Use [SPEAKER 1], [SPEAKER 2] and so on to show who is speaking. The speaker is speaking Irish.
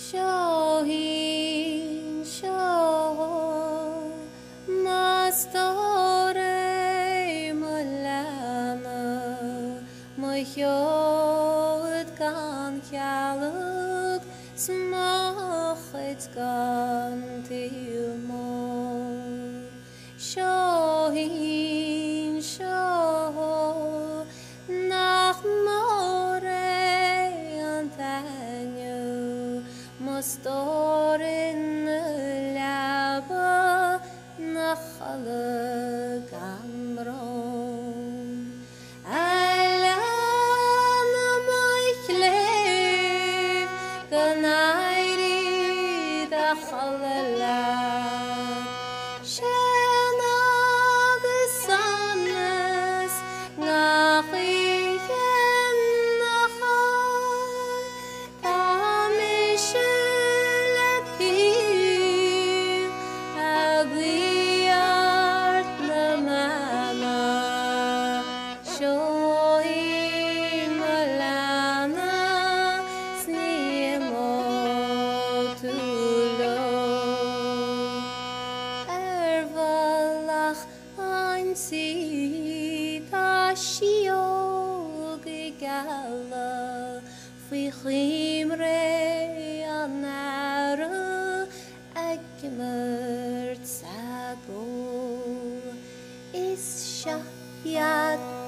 [SPEAKER 1] Seóithi seo Mastore Malana Mahjod gan Chalug Smachit gan Tilmo Seóithi seo Nach more Antanyo Mastorin Laba Nachala Gambron Alana Moichlef Ganairi Dachalala Shenag Sannes Nachichem Nachal Tamishulapi Agliart Namana Seóithi Malana Sniemotulo Ervalach Einsi Tashiog Gala Fichimre Anara Agmert Sago Is Shayat